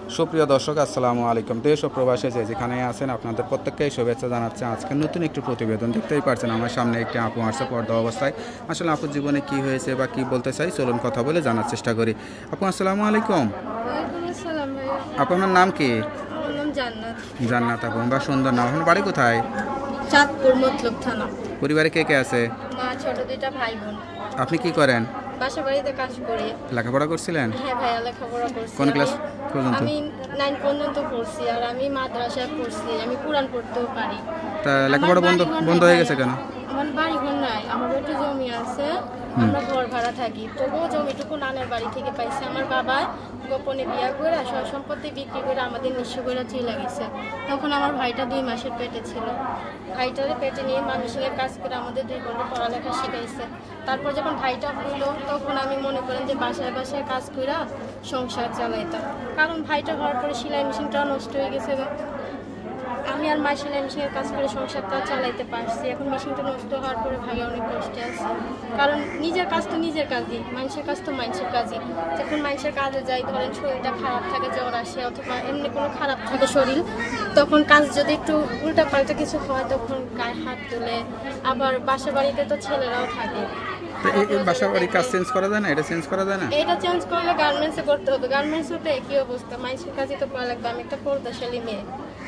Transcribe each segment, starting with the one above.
সুপ্রিয় দর্শক আসসালামু আলাইকুম। দেশ ও প্রবাসে যেখানে আছেন আপনাদের প্রত্যেককেই শুভেচ্ছা জানাচ্ছি। আজকে নতুন একটি প্রতিবেদন দেখতেই পাচ্ছেন আমার সামনে একটি আপু আসছে পর্দা অবস্থায়। আসলে আপুর জীবনে কি হয়েছে বা কি বলতে চাই চলুন কথা বলে জানার চেষ্টা করি। আপু আসসালামু আলাইকুম। আপনার নাম কি? জান্নাত আপু, বা সুন্দর নাম। আপনার বাড়ি কোথায়? চাঁদপুর মতলব থানা। পরিবারে কে কে আছে? মা, ছোট দুইটা ভাই বোন। আপনি কি করেন? বাসা বাড়িতে কাজ করি। লেখাপড়া করছিলেন? হ্যাঁ ভাইয়া, লেখাপড়া করছি। কোন ক্লাস পর্যন্ত? আমি 9 পর্যন্ত পড়ছি, আর আমি মাদ্রাসায় পড়ছি। আমি কুরআন পড়তেও পারি। তা লেখাপড়া বন্ধ হয়ে গেছে কেন? আমার বাড়ি ঘর নাই, আমার একটু জমি আছে, আমরা ঘর ভাড়া থাকি। তবুও জমিটুকু নানার বাড়ি থেকে পাইছি। আমার বাবা গোপনে বিয়া করে সব সম্পত্তি বিক্রি করে আমাদের নিঃস্ব করে চলে গেছে। তখন আমার ভাইটা 2 মাসের পেটে ছিল। ভাইটারে পেটে নিয়ে মানুষের কাজ করে আমাদের 2 বোনকে পড়ালেখা শিখাইছে। তারপর যখন ভাইটা হইলো তখন আমি মনে করেন যে বাসায় বাসায় কাজ করে সংসার চালাইতাম। কারণ ভাইটা হওয়ার পরে সেলাই মেশিনটা নষ্ট হয়ে গেছে। আমি আর মা সেলাই মেশিনের কাজ করে সংসারটা চালাইতে পারছি। এখন মেশিনটা নষ্ট হওয়ার পরে ভাই অনেক কষ্টে আছে। কারণ নিজের কাজ তো নিজের কাজই, মানুষের কাজ তো মানুষের কাজই। যখন মানুষের কাজে যাই, ধরেন শরীরটা খারাপ থাকে, জ্বর আসে অথবা এমনি কোনো খারাপ থাকে শরীর, তখন কাজ যদি একটু উল্টা পাল্টা কিছু হয় তখন গায়ে হাত তুলে। আবার বাসা বাড়িতে তো ছেলেরাও থাকে। বাসা বাড়ি কাজ চেঞ্জ করা যায় না? এটা চেঞ্জ করা যায় না? এটা চেঞ্জ করলে গার্মেন্টসে করতে হবে। গার্মেন্টসে তো একই অবস্থা, মানুষের কাজই তো করা লাগবে। আমি একটা পর্দাশালী মেয়ে,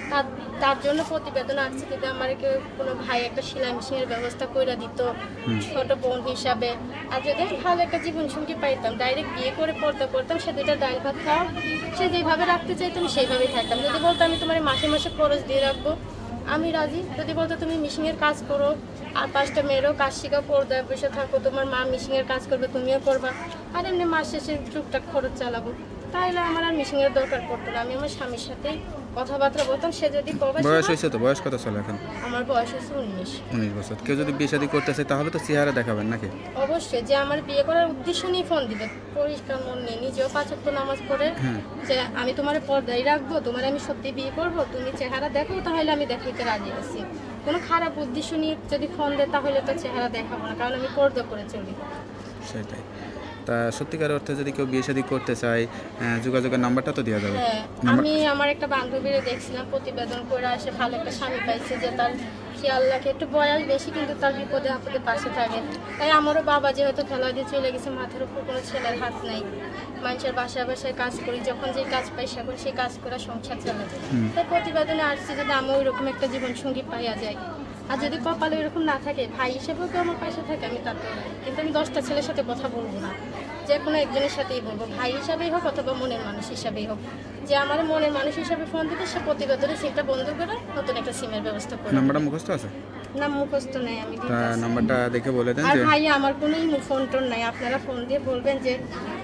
তার জন্য প্রতিবেদন আসছে যদি আমার কোনো ভাই একটা সেলাই মেশিনের ব্যবস্থা করে দিত ছোট বোন হিসাবে। আর যদি ভালো একটা জীবনসঙ্গী পাইতাম, ডাইরেক্ট বিয়ে করে পর্দা করতাম, সে 2টা ডাল ভাত খাওয়া, সে যেভাবে রাখতে চাইতো আমি সেইভাবেই থাকতাম। যদি বলতো আমি তোমার মাসে মাসে খরচ দিয়ে রাখবো, আমি রাজি। যদি বলতো তুমি মেশিনের কাজ করো আর 5টা মেয়েরও কাজ শিখাও, পর্দায় বসে থাকো, তোমার মা মেশিনের কাজ করবে, তুমিও করবা, আর এমনি মাস শেষে টুকটাক খরচ চালাবো, তাহলে আমার আর মেশিনের দরকার পড়তো না। আমি আমার স্বামীর সাথেই কথাবার্তা বলতাম। সে যদি বয়স হয়েছে তো, বয়স কত চলে এখন? আমার বয়স হচ্ছে 19 বছর। কেউ যদি বিয়ে শাদী করতে চায় তাহলে তো চেহারা দেখাবেন নাকি? অবশ্যই। যে আমার বিয়ে করার উদ্দেশ্য নিয়ে ফোন দিবে, পরিষ্কার মন নিয়ে, নিজেও 5 ওয়াক্ত নামাজ পড়ে, যে আমি তোমার পর্দায় রাখবো, তোমার আমি সত্যি বিয়ে করবো, তুমি চেহারা দেখো, তাহলে আমি দেখাইতে রাজি আছি। কোনো খারাপ উদ্দেশ্য নিয়ে যদি ফোন দেয় তাহলে তো চেহারা দেখাবো না, কারণ আমি পর্দা করে চলি। সেটাই। তা সত্যিকার অর্থে যদি কেউ বিয়ে শাদী করতে চায়, যোগাযোগের নাম্বারটা তো দেওয়া যাবে। হ্যাঁ, আমি আমার একটা বান্ধবীরে দেখছিলাম প্রতিবেদন করে আসে, ভালো একটা স্বামী পাইছে, যে তার সে আল্লাহকে একটু বয়স বেশি কিন্তু তার বিপদে আপদে পাশে থাকে। তাই আমারও বাবা যেহেতু খেলা দিয়ে চলে গেছে, মাথার উপর কোনো ছেলের হাত নাই, মানুষের বাসায় বাসায় কাজ করি, যখন যে কাজ পাই সেখন সেই কাজ করে সংসার চালাবে। তাই প্রতিবেদনে আসছি যদি আমি ওইরকম একটা জীবনসঙ্গী পাইয়া যাই। আর যদি কপালে এরকম না থাকে, ভাই হিসেবেও কেউ আমার পাশে থাকে, আমি তাতে কিন্তু আমি 10টা ছেলের সাথে কথা বলবো না, যে কোনো একজনের সাথেই বলবো, ভাই হিসাবেই হোক অথবা মনের মানুষ হিসাবেই হোক। যে আমার মনের মানুষ হিসাবে ফোন দিতে, সে প্রতিবেদনে সিমটা বন্ধ করে নতুন একটা সিমের ব্যবস্থা করে। নাম্বারটা মুখস্থ আছে? না, মুখস্থ নেই। আমি নাম্বারটা দেখে বলে দেন। আর ভাই আমার কোনো ফোন টোন নাই, আপনারা ফোন দিয়ে বলবেন যে,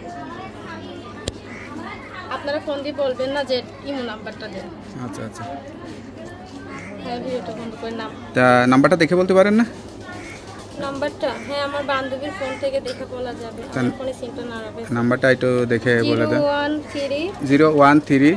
আপনারা ফোন দিয়ে বলবেন না যে ইমো নাম্বারটা দেন। আচ্ছা আচ্ছা। হ্যাঁ, ভিডিওটা বন্ধ করে নাম। তা নাম্বারটা দেখে বলতে পারেন না? নাম্বারটা হ্যাঁ, আমার বান্ধবীর ফোন থেকে দেখে বলা যাবে। আমার ফোনে সিমটা না রাখবে। নাম্বারটা একটু দেখে বলে দেন। 013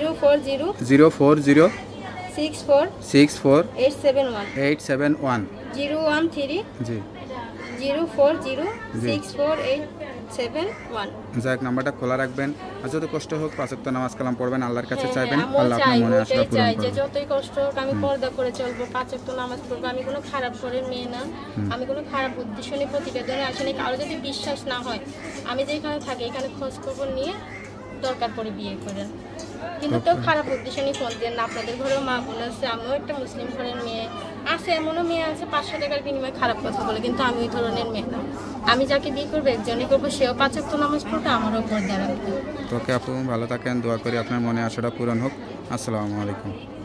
040 64 871 871 013 জি 040 64 871। যাক, নাম্বারটা খোলা রাখবেন। আর যত কষ্ট হোক 5 ওয়াক্ত নামাজ কালাম পড়বেন, আল্লাহর কাছে চাইবেন, আল্লাহ আপনার মনে আশা পূরণ করবেন। যে যতই কষ্ট হোক আমি পর্দা করে চলবো, 5 ওয়াক্ত নামাজ পড়বো। আমি কোনো খারাপ করে মেয়ে না, আমি কোনো খারাপ উদ্দেশ্য নিয়ে প্রতিবেদনে আসেনি। কারো যদি বিশ্বাস না হয়, আমি যেখানে থাকি এখানে খোঁজ খবর নিয়ে দরকার পড়ে বিয়ে করেন, কিন্তু কেউ খারাপ উদ্দেশ্য নিয়ে ফোন দেন না। আপনাদের ঘরেও মা বোন আছে, আমিও একটা মুসলিম ঘরের মেয়ে আছে, এমনও মেয়ে আছে 500 টাকার বিনিময়ে খারাপ কথা বলে, কিন্তু আমি ওই ধরনের মেয়ে না। আমি যাকে বিয়ে করবো একজনই করবো, সেও 5 ওয়াক্ত নামাজ পড়বে, আমারও পর্দা রাখবে। তোকে আপু ভালো থাকেন, দোয়া করি আপনার মনে আশাটা পূরণ হোক। আসসালামু আলাইকুম।